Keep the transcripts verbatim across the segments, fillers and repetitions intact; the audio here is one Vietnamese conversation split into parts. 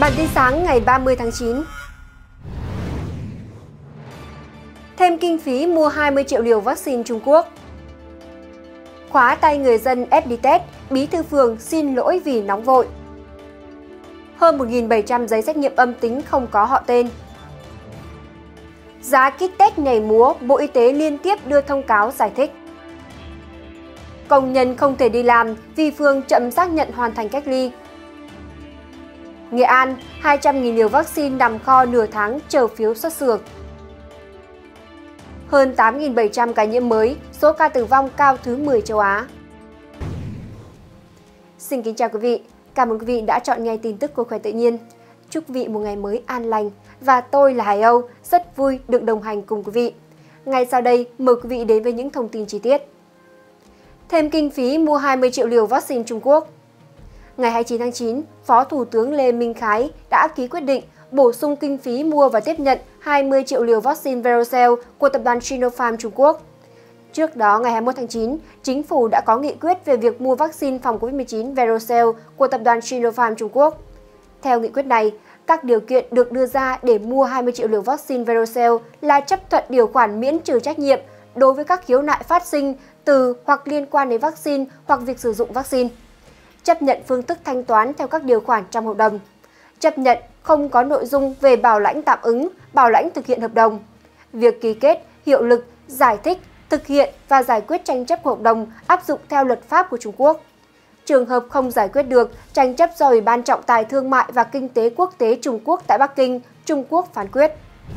Bản tin sáng ngày ba mươi tháng chín. Thêm kinh phí mua hai mươi triệu liều vaccine Trung Quốc. Khóa tay người dân ép đi test, bí thư phường xin lỗi vì nóng vội. Hơn một nghìn bảy trăm giấy xét nghiệm âm tính không có họ tên. Giá kit test nhảy múa, Bộ Y tế liên tiếp đưa thông cáo giải thích. Công nhân không thể đi làm vì phường chậm xác nhận hoàn thành cách ly. Nghệ An, hai trăm nghìn liều vaccine nằm kho nửa tháng chờ phiếu xuất xưởng. Hơn tám nghìn bảy trăm ca nhiễm mới, số ca tử vong cao thứ mười châu Á. Xin kính chào quý vị, cảm ơn quý vị đã chọn nghe tin tức của Khỏe Tự Nhiên. Chúc quý vị một ngày mới an lành và tôi là Hải Âu, rất vui được đồng hành cùng quý vị. Ngay sau đây, mời quý vị đến với những thông tin chi tiết. Thêm kinh phí mua hai mươi triệu liều vaccine Trung Quốc. Ngày hai mươi chín tháng chín, Phó Thủ tướng Lê Minh Khái đã ký quyết định bổ sung kinh phí mua và tiếp nhận hai mươi triệu liều vaccine Verocell của tập đoàn Sinopharm Trung Quốc. Trước đó, ngày hai mươi mốt tháng chín, Chính phủ đã có nghị quyết về việc mua vaccine phòng Covid mười chín Verocell của tập đoàn Sinopharm Trung Quốc. Theo nghị quyết này, các điều kiện được đưa ra để mua hai mươi triệu liều vaccine Verocell là chấp thuận điều khoản miễn trừ trách nhiệm đối với các khiếu nại phát sinh từ hoặc liên quan đến vaccine hoặc việc sử dụng vaccine, chấp nhận phương thức thanh toán theo các điều khoản trong hợp đồng, chấp nhận không có nội dung về bảo lãnh tạm ứng, bảo lãnh thực hiện hợp đồng, việc ký kết, hiệu lực, giải thích, thực hiện và giải quyết tranh chấp hợp đồng áp dụng theo luật pháp của Trung Quốc. Trường hợp không giải quyết được, tranh chấp do Ủy ban Trọng tài Thương mại và Kinh tế Quốc tế Trung Quốc tại Bắc Kinh, Trung Quốc phán quyết.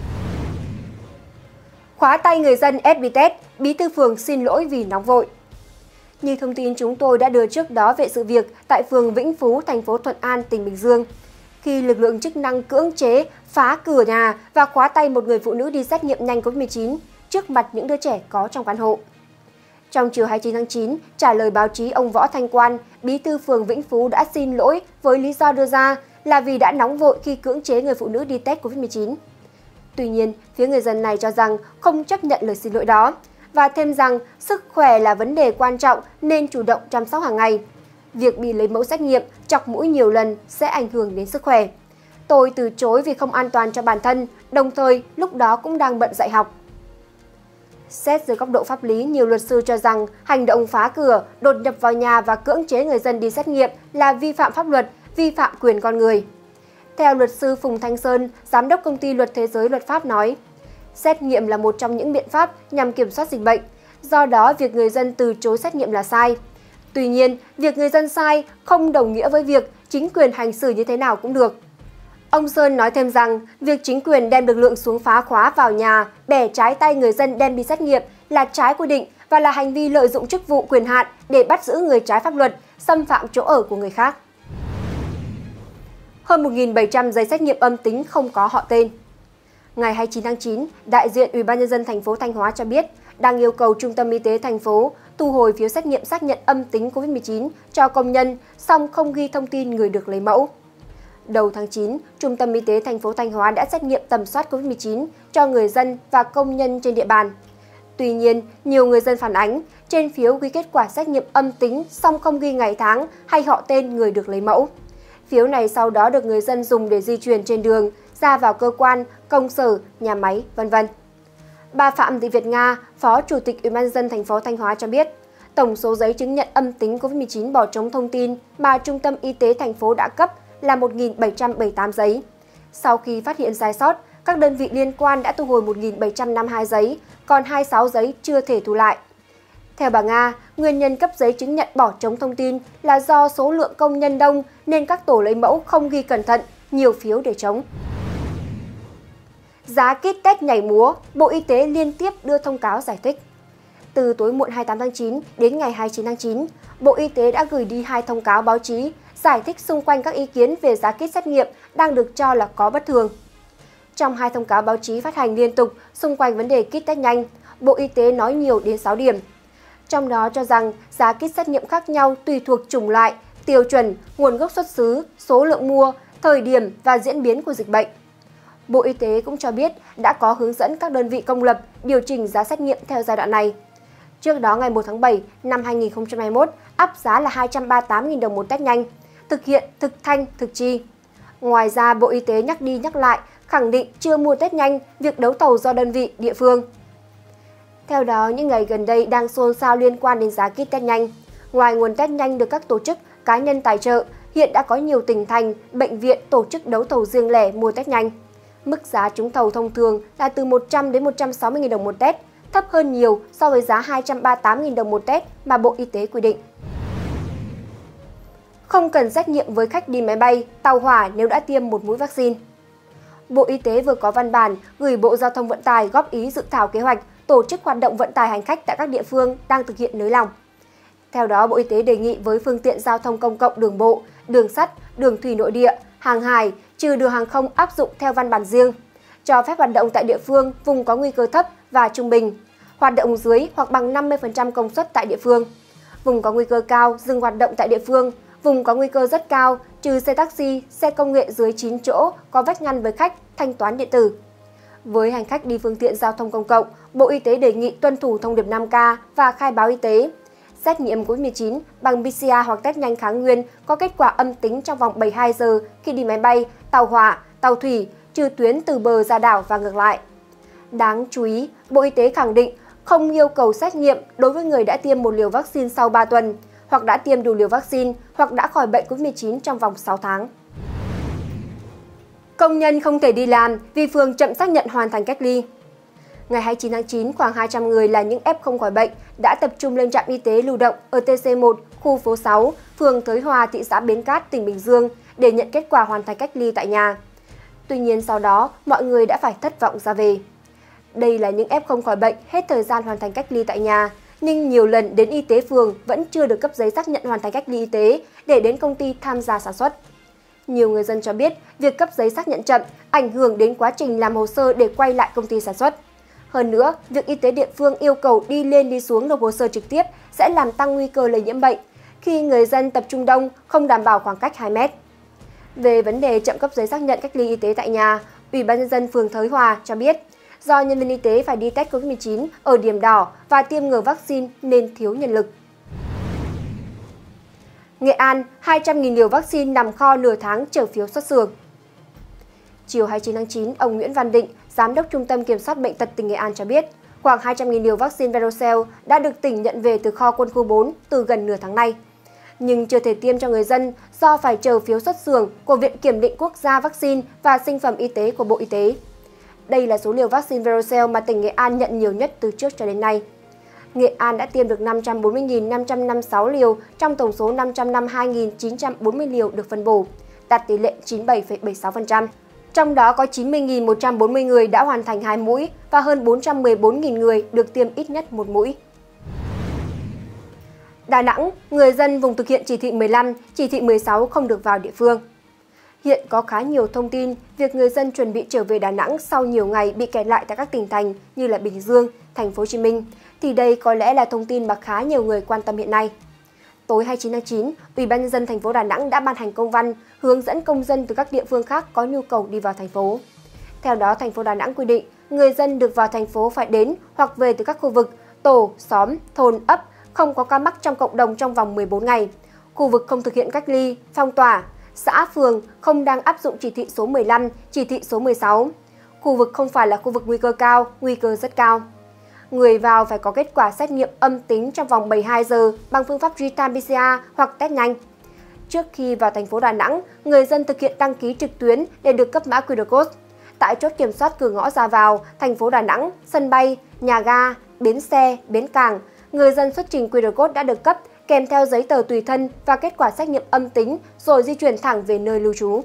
Khóa tay người dân ép đi test, bí thư phường xin lỗi vì nóng vội. Như thông tin chúng tôi đã đưa trước đó về sự việc tại phường Vĩnh Phú, thành phố Thuận An, tỉnh Bình Dương, khi lực lượng chức năng cưỡng chế phá cửa nhà và khóa tay một người phụ nữ đi xét nghiệm nhanh Covid mười chín trước mặt những đứa trẻ có trong căn hộ. Trong chiều hai mươi chín tháng chín, trả lời báo chí, ông Võ Thanh Quan, bí thư phường Vĩnh Phú đã xin lỗi với lý do đưa ra là vì đã nóng vội khi cưỡng chế người phụ nữ đi test Covid mười chín. Tuy nhiên, phía người dân này cho rằng không chấp nhận lời xin lỗi đó và thêm rằng sức khỏe là vấn đề quan trọng nên chủ động chăm sóc hàng ngày. Việc bị lấy mẫu xét nghiệm, chọc mũi nhiều lần sẽ ảnh hưởng đến sức khỏe. Tôi từ chối vì không an toàn cho bản thân, đồng thời lúc đó cũng đang bận dạy học. Xét dưới góc độ pháp lý, nhiều luật sư cho rằng hành động phá cửa, đột nhập vào nhà và cưỡng chế người dân đi xét nghiệm là vi phạm pháp luật, vi phạm quyền con người. Theo luật sư Phùng Thanh Sơn, Giám đốc Công ty Luật Thế giới Luật Pháp nói, xét nghiệm là một trong những biện pháp nhằm kiểm soát dịch bệnh, do đó việc người dân từ chối xét nghiệm là sai. Tuy nhiên, việc người dân sai không đồng nghĩa với việc chính quyền hành xử như thế nào cũng được. Ông Sơn nói thêm rằng, việc chính quyền đem lực lượng xuống phá khóa vào nhà, bẻ trái tay người dân đem đi xét nghiệm là trái quy định và là hành vi lợi dụng chức vụ quyền hạn để bắt giữ người trái pháp luật, xâm phạm chỗ ở của người khác. Hơn một nghìn bảy trăm giấy xét nghiệm âm tính không có họ tên. Ngày hai mươi chín tháng chín, đại diện Ủy ban nhân dân thành phố Thanh Hóa cho biết đang yêu cầu Trung tâm Y tế thành phố thu hồi phiếu xét nghiệm xác nhận âm tính Covid mười chín cho công nhân, song không ghi thông tin người được lấy mẫu. Đầu tháng chín, Trung tâm Y tế thành phố Thanh Hóa đã xét nghiệm tầm soát Covid mười chín cho người dân và công nhân trên địa bàn. Tuy nhiên, nhiều người dân phản ánh trên phiếu ghi kết quả xét nghiệm âm tính song không ghi ngày tháng hay họ tên người được lấy mẫu. Phiếu này sau đó được người dân dùng để di chuyển trên đường, ra vào cơ quan, công sở, nhà máy, vân vân. Bà Phạm Thị Việt Nga, Phó Chủ tịch Ủy ban nhân dân thành phố Thanh Hóa cho biết, tổng số giấy chứng nhận âm tính Covid mười chín bỏ trống thông tin mà Trung tâm Y tế thành phố đã cấp là một nghìn bảy trăm bảy mươi tám giấy. Sau khi phát hiện sai sót, các đơn vị liên quan đã thu hồi một nghìn bảy trăm năm mươi hai giấy, còn hai mươi sáu giấy chưa thể thu lại. Theo bà Nga, nguyên nhân cấp giấy chứng nhận bỏ trống thông tin là do số lượng công nhân đông nên các tổ lấy mẫu không ghi cẩn thận, nhiều phiếu để trống. Giá kit test nhảy múa, Bộ Y tế liên tiếp đưa thông cáo giải thích. Từ tối muộn hai mươi tám tháng chín đến ngày hai mươi chín tháng chín, Bộ Y tế đã gửi đi hai thông cáo báo chí giải thích xung quanh các ý kiến về giá kit xét nghiệm đang được cho là có bất thường. Trong hai thông cáo báo chí phát hành liên tục xung quanh vấn đề kit test nhanh, Bộ Y tế nói nhiều đến sáu điểm. Trong đó cho rằng giá kit xét nghiệm khác nhau tùy thuộc chủng loại, tiêu chuẩn, nguồn gốc xuất xứ, số lượng mua, thời điểm và diễn biến của dịch bệnh. Bộ Y tế cũng cho biết đã có hướng dẫn các đơn vị công lập điều chỉnh giá xét nghiệm theo giai đoạn này. Trước đó ngày một tháng bảy năm hai nghìn không trăm hai mươi mốt, áp giá là hai trăm ba mươi tám nghìn đồng một test nhanh, thực hiện thực thanh, thực chi. Ngoài ra, Bộ Y tế nhắc đi nhắc lại, khẳng định chưa mua test nhanh, việc đấu thầu do đơn vị, địa phương. Theo đó, những ngày gần đây đang xôn xao liên quan đến giá kit test nhanh. Ngoài nguồn test nhanh được các tổ chức, cá nhân tài trợ, hiện đã có nhiều tỉnh thành, bệnh viện tổ chức đấu thầu riêng lẻ mua test nhanh. Mức giá trúng thầu thông thường là từ một trăm đến một trăm sáu mươi nghìn đồng một test, thấp hơn nhiều so với giá hai trăm ba mươi tám nghìn đồng một test mà Bộ Y tế quy định. Không cần xét nghiệm với khách đi máy bay, tàu hỏa nếu đã tiêm một mũi vaccine. Bộ Y tế vừa có văn bản gửi Bộ Giao thông Vận tải góp ý dự thảo kế hoạch tổ chức hoạt động vận tải hành khách tại các địa phương đang thực hiện nới lỏng. Theo đó, Bộ Y tế đề nghị với phương tiện giao thông công cộng đường bộ, đường sắt, đường thủy nội địa, hàng hải, trừ đường hàng không áp dụng theo văn bản riêng, cho phép hoạt động tại địa phương vùng có nguy cơ thấp và trung bình, hoạt động dưới hoặc bằng năm mươi phần trăm công suất tại địa phương. Vùng có nguy cơ cao dừng hoạt động tại địa phương, vùng có nguy cơ rất cao trừ xe taxi, xe công nghệ dưới chín chỗ có vách ngăn với khách, thanh toán điện tử. Với hành khách đi phương tiện giao thông công cộng, Bộ Y tế đề nghị tuân thủ thông điệp năm K và khai báo y tế. Xét nghiệm covid mười chín bằng pê xê rờ hoặc test nhanh kháng nguyên có kết quả âm tính trong vòng bảy mươi hai giờ khi đi máy bay, tàu hỏa, tàu thủy, trừ tuyến từ bờ ra đảo và ngược lại. Đáng chú ý, Bộ Y tế khẳng định không yêu cầu xét nghiệm đối với người đã tiêm một liều vaccine sau ba tuần, hoặc đã tiêm đủ liều vaccine, hoặc đã khỏi bệnh covid mười chín trong vòng sáu tháng. Công nhân không thể đi làm vì phường chậm xác nhận hoàn thành cách ly. Ngày hai mươi chín tháng chín, khoảng hai trăm người là những ép không khỏi bệnh đã tập trung lên trạm y tế lưu động ở T C một, khu phố sáu, phường Thới Hòa, thị xã Bến Cát, tỉnh Bình Dương để nhận kết quả hoàn thành cách ly tại nhà. Tuy nhiên sau đó, mọi người đã phải thất vọng ra về. Đây là những ép không khỏi bệnh hết thời gian hoàn thành cách ly tại nhà, nhưng nhiều lần đến y tế phường vẫn chưa được cấp giấy xác nhận hoàn thành cách ly y tế để đến công ty tham gia sản xuất. Nhiều người dân cho biết việc cấp giấy xác nhận chậm ảnh hưởng đến quá trình làm hồ sơ để quay lại công ty sản xuất. Hơn nữa, việc y tế địa phương yêu cầu đi lên đi xuống nộp hồ sơ trực tiếp sẽ làm tăng nguy cơ lây nhiễm bệnh khi người dân tập trung đông, không đảm bảo khoảng cách hai mét. Về vấn đề chậm cấp giấy xác nhận cách ly y tế tại nhà, Ủy ban nhân dân phường Thới Hòa cho biết, do nhân viên y tế phải đi test covid mười chín ở điểm đỏ và tiêm ngừa vaccine nên thiếu nhân lực. Nghệ An, hai trăm nghìn liều vaccine nằm kho nửa tháng chờ phiếu xuất xưởng. Chiều hai mươi chín tháng chín, ông Nguyễn Văn Định, Giám đốc Trung tâm Kiểm soát Bệnh tật tỉnh Nghệ An cho biết, khoảng hai trăm nghìn liều vaccine Verocell đã được tỉnh nhận về từ kho quân khu bốn từ gần nửa tháng nay. Nhưng chưa thể tiêm cho người dân do phải chờ phiếu xuất xưởng của Viện Kiểm định Quốc gia Vaccine và Sinh phẩm Y tế của Bộ Y tế. Đây là số liều vaccine Verocell mà tỉnh Nghệ An nhận nhiều nhất từ trước cho đến nay. Nghệ An đã tiêm được năm trăm bốn mươi nghìn năm trăm năm mươi sáu liều trong tổng số năm trăm năm mươi hai nghìn chín trăm bốn mươi liều được phân bổ, đạt tỷ lệ chín mươi bảy phẩy bảy mươi sáu phần trăm. Trong đó có chín mươi nghìn một trăm bốn mươi người đã hoàn thành hai mũi và hơn bốn trăm mười bốn nghìn người được tiêm ít nhất một mũi. Đà Nẵng, người dân vùng thực hiện chỉ thị mười lăm, chỉ thị mười sáu không được vào địa phương. Hiện có khá nhiều thông tin việc người dân chuẩn bị trở về Đà Nẵng sau nhiều ngày bị kẹt lại tại các tỉnh thành như là Bình Dương, Thành phố Hồ Chí Minh, thì đây có lẽ là thông tin mà khá nhiều người quan tâm hiện nay. Tối hai mươi chín tháng chín, Ủy ban nhân dân thành phố Đà Nẵng đã ban hành công văn hướng dẫn công dân từ các địa phương khác có nhu cầu đi vào thành phố. Theo đó, thành phố Đà Nẵng quy định người dân được vào thành phố phải đến hoặc về từ các khu vực tổ, xóm, thôn, ấp không có ca mắc trong cộng đồng trong vòng mười bốn ngày, khu vực không thực hiện cách ly, phong tỏa, xã, phường không đang áp dụng chỉ thị số mười lăm, chỉ thị số mười sáu, khu vực không phải là khu vực nguy cơ cao, nguy cơ rất cao. Người vào phải có kết quả xét nghiệm âm tính trong vòng bảy mươi hai giờ bằng phương pháp real-time pê xê rờ hoặc test nhanh. Trước khi vào thành phố Đà Nẵng, người dân thực hiện đăng ký trực tuyến để được cấp mã quy rờ code. Tại chốt kiểm soát cửa ngõ ra vào thành phố Đà Nẵng, sân bay, nhà ga, bến xe, bến cảng, người dân xuất trình quy rờ code đã được cấp kèm theo giấy tờ tùy thân và kết quả xét nghiệm âm tính rồi di chuyển thẳng về nơi lưu trú.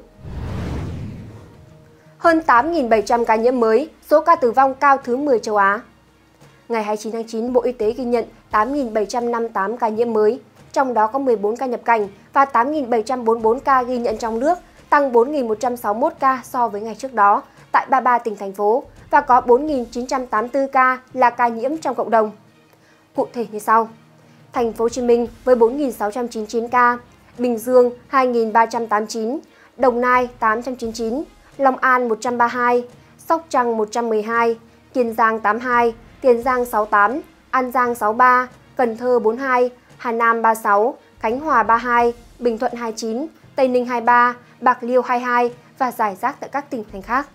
Hơn tám nghìn bảy trăm ca nhiễm mới, số ca tử vong cao thứ mười châu Á. Ngày hai mươi chín tháng chín, Bộ Y tế ghi nhận tám nghìn bảy trăm năm mươi tám ca nhiễm mới, trong đó có mười bốn ca nhập cảnh và tám nghìn bảy trăm bốn mươi bốn ca ghi nhận trong nước, tăng bốn nghìn một trăm sáu mươi mốt ca so với ngày trước đó tại ba mươi ba tỉnh thành phố và có bốn nghìn chín trăm tám mươi tư ca là ca nhiễm trong cộng đồng. Cụ thể như sau: Thành phố Hồ Chí Minh với bốn nghìn sáu trăm chín mươi chín ca, Bình Dương hai nghìn ba trăm tám mươi chín, Đồng Nai tám trăm chín mươi chín, Long An một trăm ba mươi hai, Sóc Trăng một trăm mười hai, Kiên Giang tám mươi hai, Tiền Giang sáu mươi tám, An Giang sáu mươi ba, Cần Thơ bốn mươi hai, Hà Nam ba mươi sáu, Khánh Hòa ba mươi hai, Bình Thuận hai mươi chín, Tây Ninh hai mươi ba, Bạc Liêu hai mươi hai, và rải rác tại các tỉnh thành khác.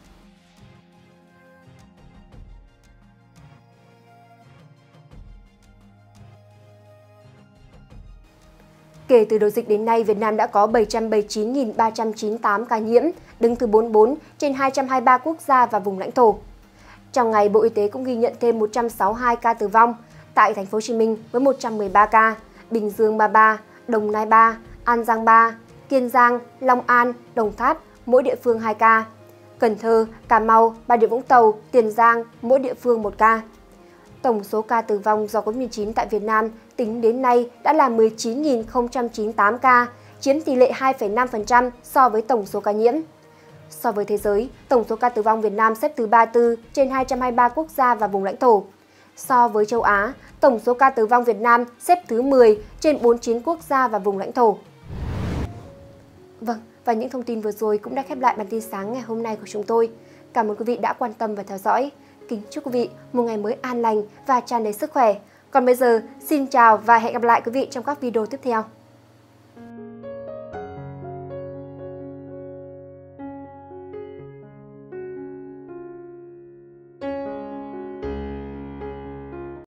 Kể từ đầu dịch đến nay, Việt Nam đã có bảy trăm bảy mươi chín nghìn ba trăm chín mươi tám ca nhiễm, đứng thứ bốn mươi tư trên hai trăm hai mươi ba quốc gia và vùng lãnh thổ. Trong ngày, Bộ Y tế cũng ghi nhận thêm một trăm sáu mươi hai ca tử vong tại Thành phố Hồ Chí Minh với một trăm mười ba ca, Bình Dương ba mươi ba, Đồng Nai ba, An Giang ba, Kiên Giang, Long An, Đồng Tháp mỗi địa phương hai ca, Cần Thơ, Cà Mau, Bà Rịa Vũng Tàu, Tiền Giang mỗi địa phương một ca. Tổng số ca tử vong do Covid mười chín tại Việt Nam tính đến nay đã là mười chín nghìn không trăm chín mươi tám ca, chiếm tỷ lệ hai phẩy năm phần trăm so với tổng số ca nhiễm. So với thế giới, tổng số ca tử vong Việt Nam xếp thứ ba mươi tư trên hai trăm hai mươi ba quốc gia và vùng lãnh thổ. So với châu Á, tổng số ca tử vong Việt Nam xếp thứ mười trên bốn mươi chín quốc gia và vùng lãnh thổ. Vâng, và những thông tin vừa rồi cũng đã khép lại bản tin sáng ngày hôm nay của chúng tôi. Cảm ơn quý vị đã quan tâm và theo dõi. Kính chúc quý vị một ngày mới an lành và tràn đầy sức khỏe. Còn bây giờ, xin chào và hẹn gặp lại quý vị trong các video tiếp theo.